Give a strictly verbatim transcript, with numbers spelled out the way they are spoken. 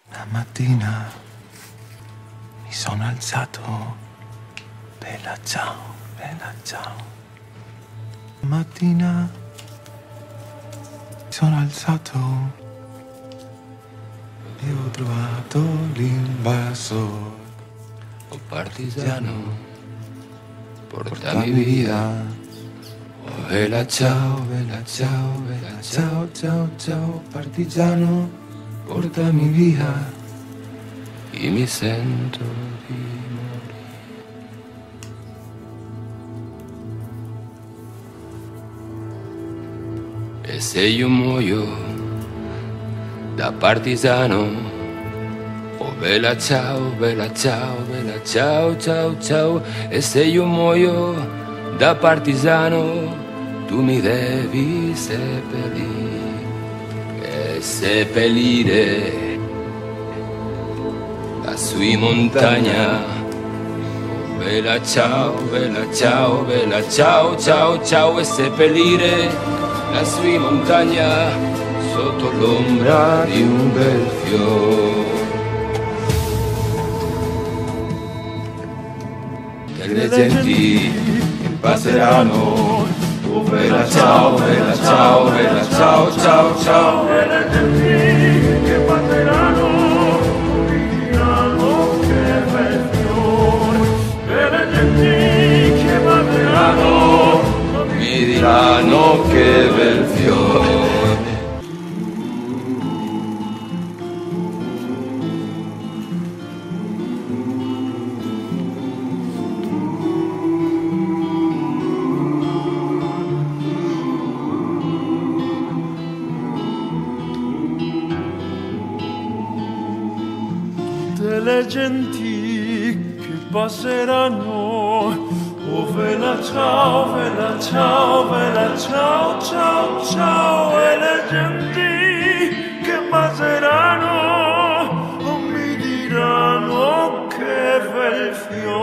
Una mattina mi sono alzato, bella ciao, bella ciao. Una mattina mi sono alzato e ho trovato l'invasor. Oh partigiano, portami via. Oh vela ciao, vela ciao, vela ciao, ciao, ciao, partigiano, portami via. E mi sento di morire. E se io muoio da partigiano, oh vela ciao, vela ciao, vela ciao, ciao, ciao. E se io muoio da partigiano, tu mi devi seppellire. E seppellire lassù in montagna. Oh vela ciao, vela ciao, vela ciao, ciao, ciao. E seppellire lassù in montagna, sotto l'ombra di un bel fiore. Le genti che passeranno, oh vela ciao, vela ciao, vela ciao, ciao, ciao. E le genti che passeranno mi diranno che bel fiore. E le genti che passeranno Mi diranno che bel fiore. tutte le genti che passeranno. Oh vela ciao, vela ciao, vela ciao, ciao, ciao. E le genti che passeranno mi diranno che bel fiore.